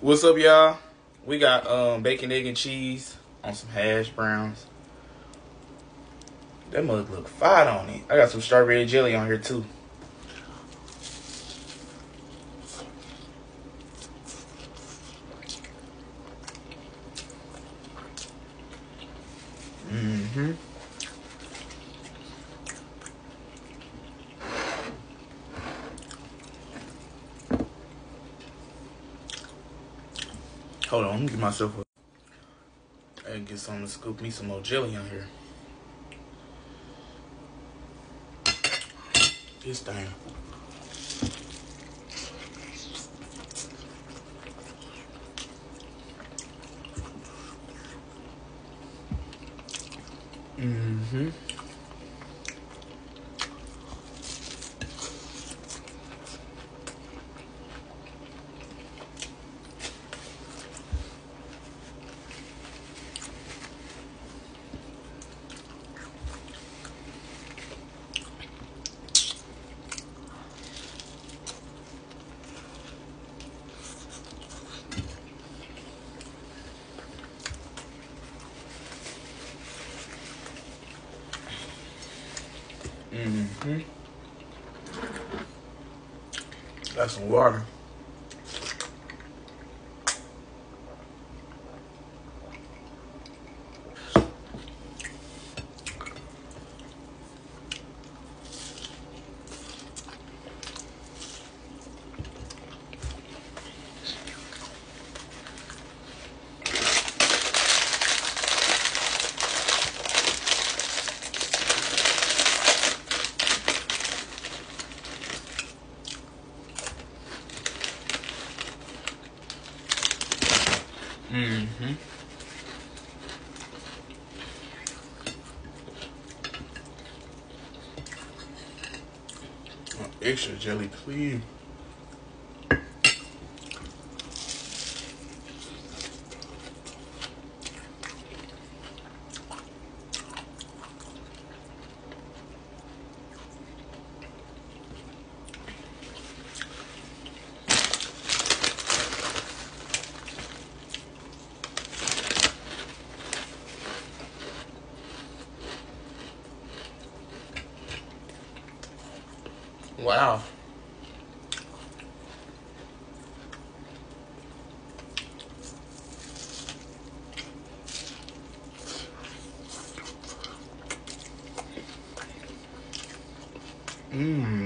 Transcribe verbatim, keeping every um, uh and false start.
What's up, y'all? We got um bacon, egg, and cheese on some hash browns. That mug look fine on it. I got some strawberry jelly on here too. Mm-hmm. Hold on, let me get myself a and get something to scoop me some more jelly on here. This thing. Mm-hmm. Mm-hmm. Got some water. Mm-hmm. Extra jelly, please. Wow. Mmm.